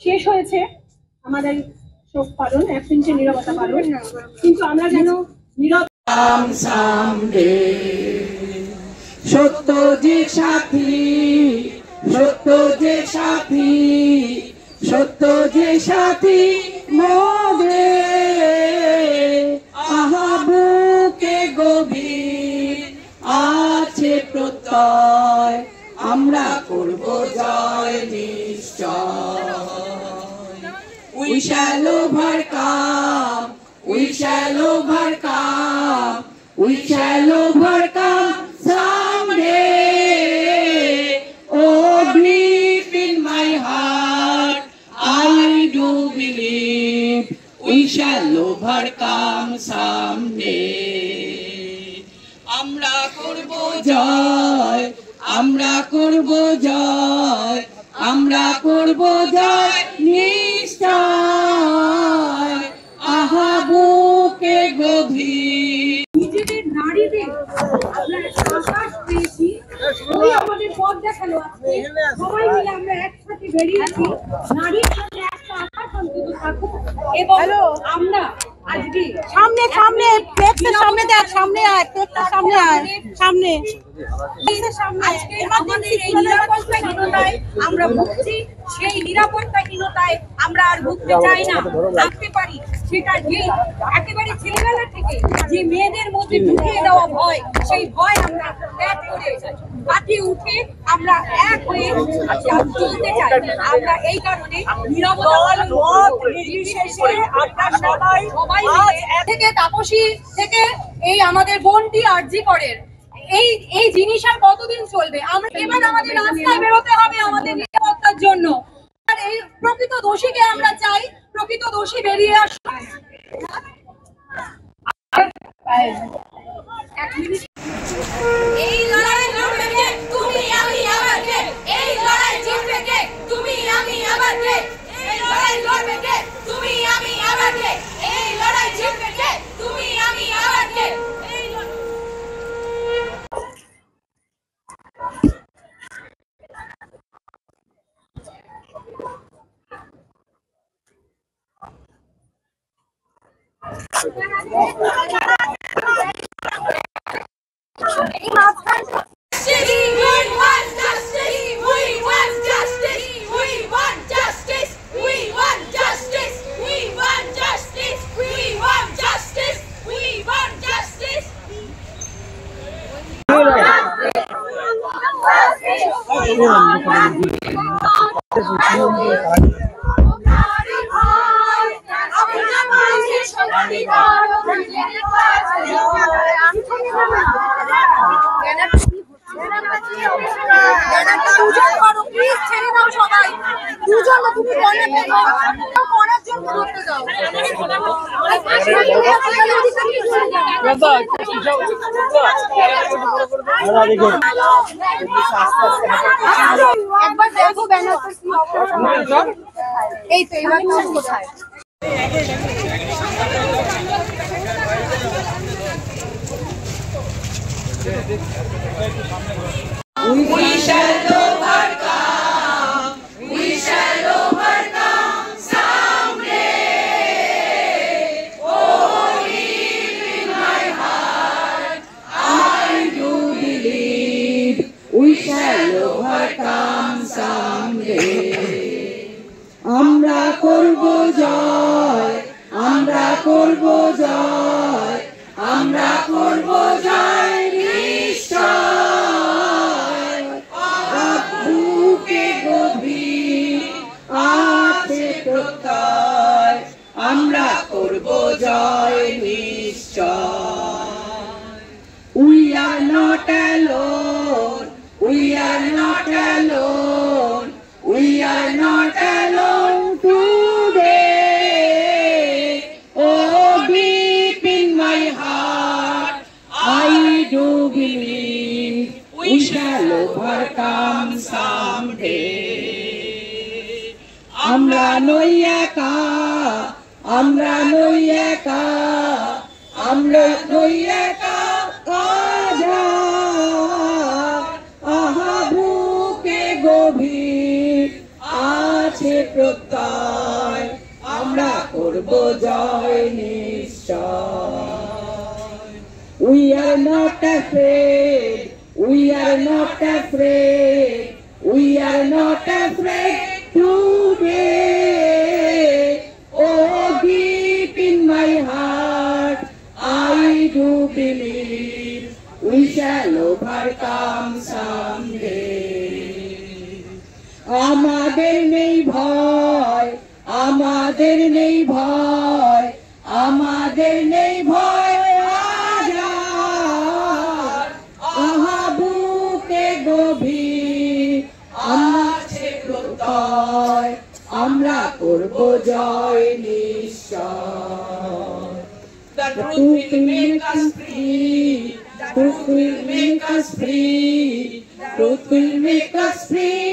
শেষ হয়েছে আমাদের শোক পালন, 1 মিনিটের নীরবতা পালন, কিন্তু আমরা যেন নীরব সত্য যে সাথী, সত্য যে সাথী, সত্য যে সাথী মোদের, আহা বুকে গভীর আছে প্রত্যয়, আমরা করব জয় নিশ্চয়। We shall overcome, we shall overcome, we shall overcome someday. Oh, deep in my heart, I do believe we shall overcome someday. Amra korbo joy, amra korbo joy, amra korbo joy নিশ্চয়, আহা বুকে গভীর। নিজেদের নারীদের আমরা সাহস পেয়েছি, ওই আমাদের পথ দেখালো। আজকে সবাই মিলে আমরা একসাথে বেরিয়েছি, নারীর সাথে একটা আশা অন্তত থাকুক। এবং আমরা আজকে সামনে সামনে প্লেটের সামনে দেখ, সামনে আয়, প্লেটের সামনে আয়, সামনে আজকে আমাদের এই নিরাপত্তাহীনতায় আমরা ভুগছি, সেই নিরাপত্তাহীনতায় আমরা আর ভুগতে চাই না, থাকতে পারি। সেটা যে একেবারে ছেলেবেলা থেকে যে মেয়েদের মধ্যে ঢুকিয়ে দেওয়া ভয়, সেই ভয় আমরা ত্যাগ করে কাটিয়ে উঠে আমরা এক হয়ে চলতে চাই। আমরা এই কারণে নিরাপত্তা সবাই থেকে তাপসী থেকে এই আমাদের বোনটি আরজি করেন, এই জিনিস আর কতদিন চলবে? আমরা এবার আমাদের রাস্তায় বেরোতে হবে আমাদের নিরাপত্তার জন্য। আর এই প্রকৃত দোষীকে আমরা চাই, প্রকৃত দোষী বেরিয়ে আসুক। এই লড়াই লড়বে কে? তুমি আমি আবার কে? এই লড়াই জিতবে কে? তুমি আমি আবার কে? এই লড়াই লড়বে কে? তুমি আমি আবার কে? এই লড়াই জিতবে কে? তুমি আমি আবার কে? এই একবার দেখো ব্যানারটা কি অবস্থা। এই তো এবার কোথায় We shall overcome, we shall overcome someday. Oh, deep in my heart, I do believe we shall overcome someday. আমরা করব জয়, আমরা করব জয়, আমরা করব জয় নিশ্চয়। বুকে গভীর আছে প্রত্যয়, আমরা করব জয় নিশ্চয়। We are not alone, we are not alone, we are not alone today. Oh, deep in my heart, I do believe we shall overcome someday. আমরা নই একা, আমরা নই একা, আমরা নই একা, আহা বুকে গভীর আছে প্রত্যয়। করব জয় নিশ্চয়। We are not afraid, we are not afraid, we are not afraid today. Oh, deep in my heart, I do believe we shall overcome someday. আমাদের নেই ভয়, আমাদের নেই ভয়, আমাদের নেই ভয় হাজার। আহা বুকে গভীর আছে প্রত্যয়, আমরা করব জয় নিশ্চয়। The truth will make us free, truth will make us free, truth will make us free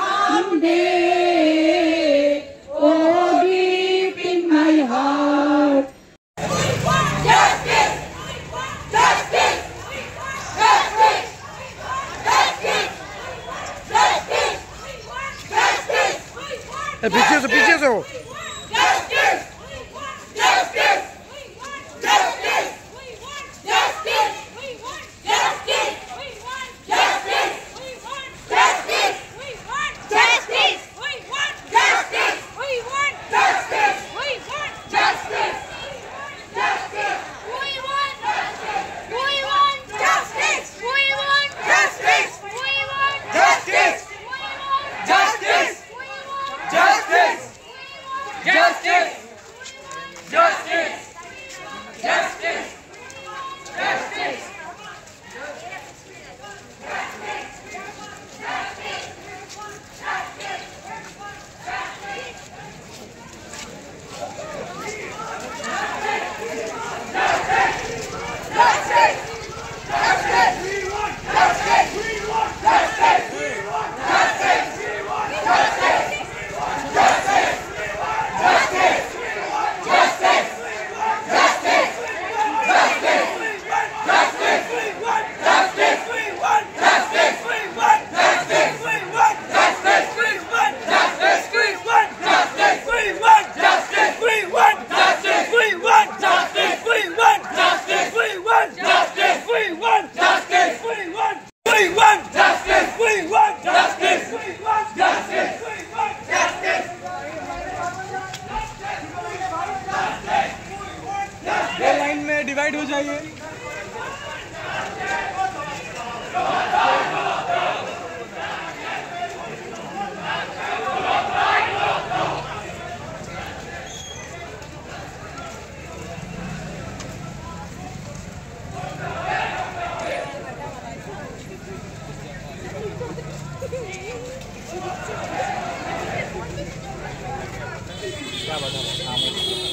someday. Oh, deep in my heart. Justice! Justice! Justice! Justice! Justice! Justice! पीछे से Justice! Justice! Justice! Justice! Justice! Justice! Justice! Justice! Justice! Justice! Justice! Justice! We want justice! We want justice! We want justice! We want justice! Justice! Justice! Justice! Justice! Justice! Justice! Line में divide हो जाइए। क्या बता